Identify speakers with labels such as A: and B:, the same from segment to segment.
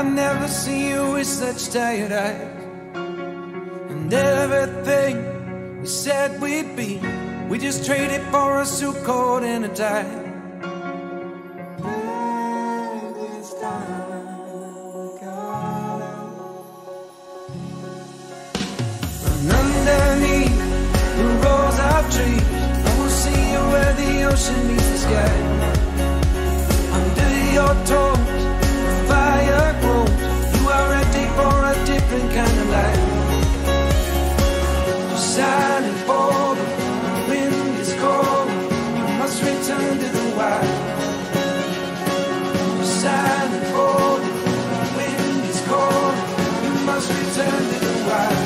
A: never see you with such tired eyes. And everything we said we'd be, we just traded for a suit coat and a tie. And underneath the rows of trees, I will see you where the ocean meets the sky. Under your toes, the fire grows. You are ready for a different kind of life. You're silent for the wind is cold. You must return to the wild. You're silent for the wind is cold. You must return to the wild.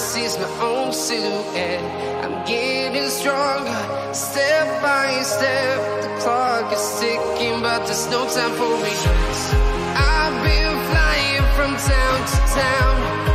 B: sees my own silhouette. I'm getting stronger, step by step. The clock is ticking, but there's no time for me. I've been flying from town to town,